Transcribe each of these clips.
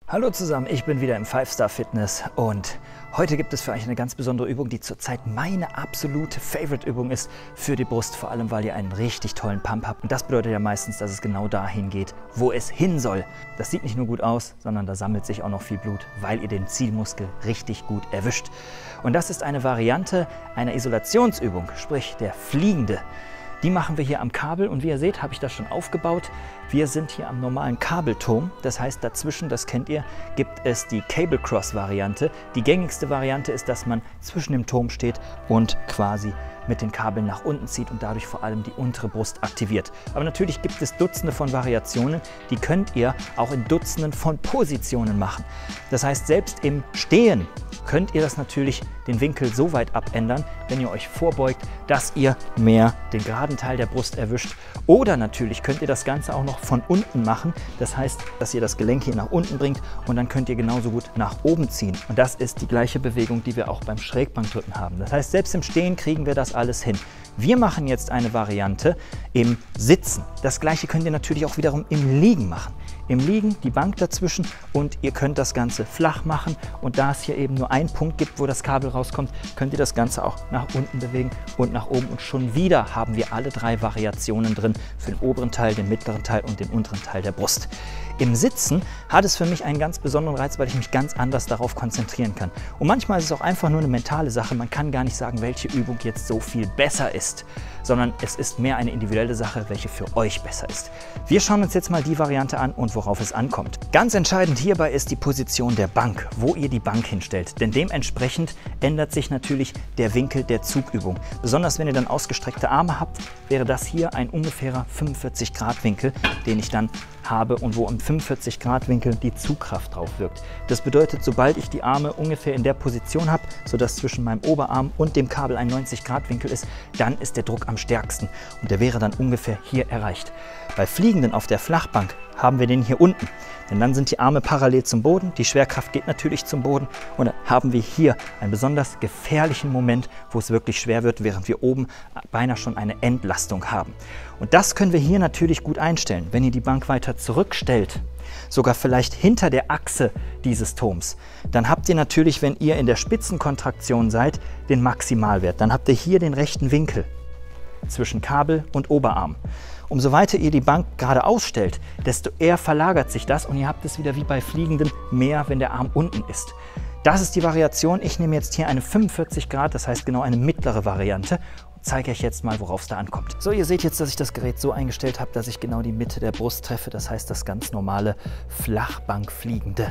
Hallo zusammen, ich bin wieder im 5-Star Fitness und heute gibt es für euch eine ganz besondere Übung, die zurzeit meine absolute Favorite-Übung ist für die Brust, vor allem weil ihr einen richtig tollen Pump habt. Und das bedeutet ja meistens, dass es genau dahin geht, wo es hin soll. Das sieht nicht nur gut aus, sondern da sammelt sich auch noch viel Blut, weil ihr den Zielmuskel richtig gut erwischt. Und das ist eine Variante einer Isolationsübung, sprich der Fliegende. Die machen wir hier am Kabel und wie ihr seht, habe ich das schon aufgebaut. Wir sind hier am normalen Kabelturm, das heißt dazwischen, das kennt ihr, gibt es die Cable Cross Variante. Die gängigste Variante ist, dass man zwischen dem Turm steht und quasi mit den Kabeln nach unten zieht und dadurch vor allem die untere Brust aktiviert. Aber natürlich gibt es Dutzende von Variationen, die könnt ihr auch in Dutzenden von Positionen machen. Das heißt, selbst im Stehen könnt ihr das natürlich den Winkel so weit abändern, wenn ihr euch vorbeugt, dass ihr mehr den geraden Teil der Brust erwischt. Oder natürlich könnt ihr das Ganze auch noch von unten machen. Das heißt, dass ihr das Gelenk hier nach unten bringt und dann könnt ihr genauso gut nach oben ziehen. Und das ist die gleiche Bewegung, die wir auch beim Schrägbankdrücken haben. Das heißt, selbst im Stehen kriegen wir das alles hin. Wir machen jetzt eine Variante im Sitzen. Das gleiche könnt ihr natürlich auch wiederum im Liegen machen. Im Liegen die Bank dazwischen und ihr könnt das Ganze flach machen und da es hier eben nur einen Punkt gibt, wo das Kabel rauskommt, könnt ihr das Ganze auch nach unten bewegen und nach oben und schon wieder haben wir alle drei Variationen drin für den oberen Teil, den mittleren Teil und den unteren Teil der Brust. Im Sitzen hat es für mich einen ganz besonderen Reiz, weil ich mich ganz anders darauf konzentrieren kann. Und manchmal ist es auch einfach nur eine mentale Sache. Man kann gar nicht sagen, welche Übung jetzt so viel besser ist, sondern es ist mehr eine individuelle Sache, welche für euch besser ist. Wir schauen uns jetzt mal die Variante an und worauf es ankommt. Ganz entscheidend hierbei ist die Position der Bank, wo ihr die Bank hinstellt. Denn dementsprechend ändert sich natürlich der Winkel der Zugübung. Besonders wenn ihr dann ausgestreckte Arme habt, wäre das hier ein ungefährer 45 Grad Winkel, den ich dann habe und wo im 45 Grad Winkel die Zugkraft drauf wirkt. Das bedeutet, sobald ich die Arme ungefähr in der Position habe, sodass zwischen meinem Oberarm und dem Kabel ein 90 Grad Winkel ist, dann ist der Druck am stärksten und der wäre dann ungefähr hier erreicht. Bei Fliegenden auf der Flachbank haben wir den hier unten, denn dann sind die Arme parallel zum Boden, die Schwerkraft geht natürlich zum Boden und dann haben wir hier einen besonders gefährlichen Moment, wo es wirklich schwer wird, während wir oben beinahe schon eine Entlastung haben. Und das können wir hier natürlich gut einstellen. Wenn ihr die Bank weiter zurückstellt, sogar vielleicht hinter der Achse dieses Turms, dann habt ihr natürlich, wenn ihr in der Spitzenkontraktion seid, den Maximalwert. Dann habt ihr hier den rechten Winkel zwischen Kabel und Oberarm. Umso weiter ihr die Bank gerade ausstellt, desto eher verlagert sich das und ihr habt es wieder wie bei Fliegenden mehr, wenn der Arm unten ist. Das ist die Variation. Ich nehme jetzt hier eine 45 Grad, das heißt genau eine mittlere Variante und zeige euch jetzt mal, worauf es da ankommt. So, ihr seht jetzt, dass ich das Gerät so eingestellt habe, dass ich genau die Mitte der Brust treffe, das heißt das ganz normale Flachbankfliegende.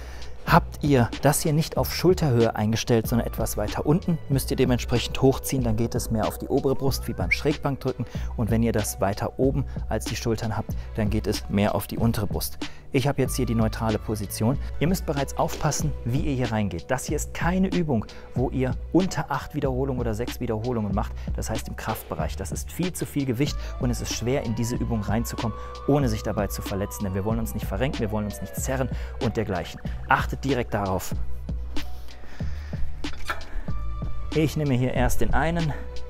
Habt ihr das hier nicht auf Schulterhöhe eingestellt, sondern etwas weiter unten, müsst ihr dementsprechend hochziehen, dann geht es mehr auf die obere Brust wie beim Schrägbankdrücken und wenn ihr das weiter oben als die Schultern habt, dann geht es mehr auf die untere Brust. Ich habe jetzt hier die neutrale Position. Ihr müsst bereits aufpassen, wie ihr hier reingeht. Das hier ist keine Übung, wo ihr unter 8 Wiederholungen oder 6 Wiederholungen macht, das heißt im Kraftbereich. Das ist viel zu viel Gewicht und es ist schwer, in diese Übung reinzukommen, ohne sich dabei zu verletzen, denn wir wollen uns nicht verrenken, wir wollen uns nicht zerren und dergleichen. Achtet direkt darauf. Ich nehme hier erst den einen,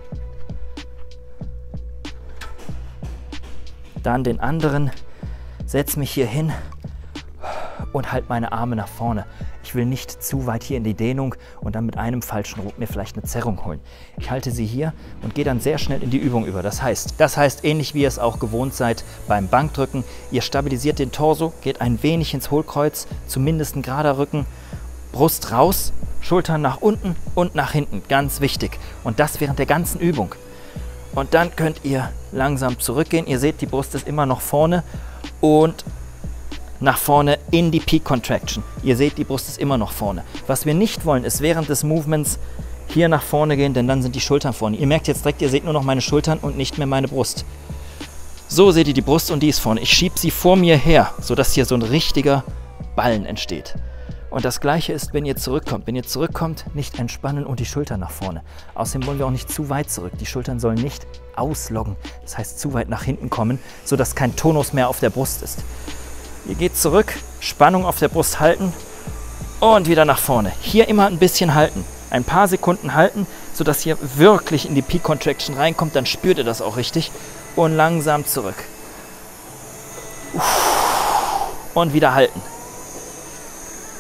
dann den anderen, setze mich hier hin und halte meine Arme nach vorne. Ich will nicht zu weit hier in die Dehnung und dann mit einem falschen Ruck mir vielleicht eine Zerrung holen. Ich halte sie hier und gehe dann sehr schnell in die Übung über. Das heißt, ähnlich wie ihr es auch gewohnt seid beim Bankdrücken, ihr stabilisiert den Torso, geht ein wenig ins Hohlkreuz, zumindest ein gerader Rücken, Brust raus, Schultern nach unten und nach hinten, ganz wichtig. Und das während der ganzen Übung. Und dann könnt ihr langsam zurückgehen. Ihr seht, die Brust ist immer noch vorne und nach vorne in die Peak Contraction. Ihr seht, die Brust ist immer noch vorne. Was wir nicht wollen, ist während des Movements hier nach vorne gehen, denn dann sind die Schultern vorne. Ihr merkt jetzt direkt, ihr seht nur noch meine Schultern und nicht mehr meine Brust. So seht ihr die Brust und die ist vorne. Ich schiebe sie vor mir her, sodass hier so ein richtiger Ballen entsteht. Und das Gleiche ist, wenn ihr zurückkommt. Wenn ihr zurückkommt, nicht entspannen und die Schultern nach vorne. Außerdem wollen wir auch nicht zu weit zurück. Die Schultern sollen nicht ausloggen, das heißt zu weit nach hinten kommen, sodass kein Tonus mehr auf der Brust ist. Ihr geht zurück, Spannung auf der Brust halten und wieder nach vorne. Hier immer ein bisschen halten, ein paar Sekunden halten, sodass ihr wirklich in die Peak Contraction reinkommt, dann spürt ihr das auch richtig und langsam zurück. Und wieder halten.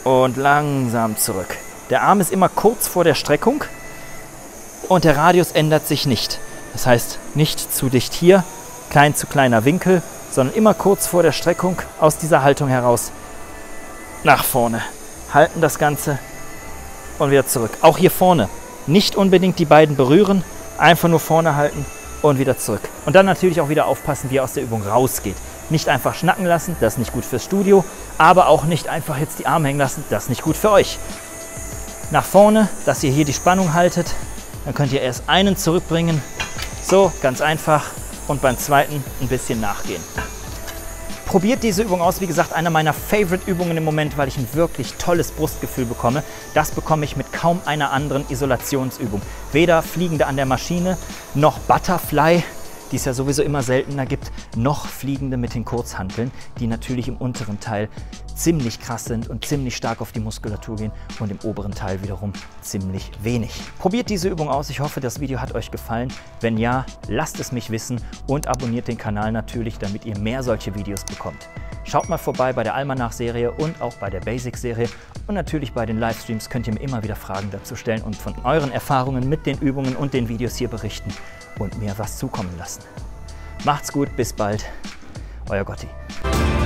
und langsam zurück. Der Arm ist immer kurz vor der Streckung und der Radius ändert sich nicht. Das heißt, nicht zu dicht hier, klein zu kleiner Winkel, sondern immer kurz vor der Streckung aus dieser Haltung heraus nach vorne. Halten das Ganze und wieder zurück. Auch hier vorne nicht unbedingt die beiden berühren, einfach nur vorne halten und wieder zurück. Und dann natürlich auch wieder aufpassen, wie ihr aus der Übung rausgeht. Nicht einfach schnacken lassen, das ist nicht gut fürs Studio, aber auch nicht einfach jetzt die Arme hängen lassen, das ist nicht gut für euch. Nach vorne, dass ihr hier die Spannung haltet, dann könnt ihr erst einen zurückbringen, so, ganz einfach, und beim zweiten ein bisschen nachgehen. Probiert diese Übung aus, wie gesagt, eine meiner Favorite-Übungen im Moment, weil ich ein wirklich tolles Brustgefühl bekomme. Das bekomme ich mit kaum einer anderen Isolationsübung. Weder Fliegende an der Maschine, noch Butterfly, die es ja sowieso immer seltener gibt, noch Fliegende mit den Kurzhanteln, die natürlich im unteren Teil ziemlich krass sind und ziemlich stark auf die Muskulatur gehen und im oberen Teil wiederum ziemlich wenig. Probiert diese Übung aus. Ich hoffe, das Video hat euch gefallen. Wenn ja, lasst es mich wissen und abonniert den Kanal natürlich, damit ihr mehr solche Videos bekommt. Schaut mal vorbei bei der Almanach-Serie und auch bei der Basic-Serie. Und natürlich bei den Livestreams könnt ihr mir immer wieder Fragen dazu stellen und von euren Erfahrungen mit den Übungen und den Videos hier berichten und mir was zukommen lassen. Macht's gut, bis bald. Euer Gotti.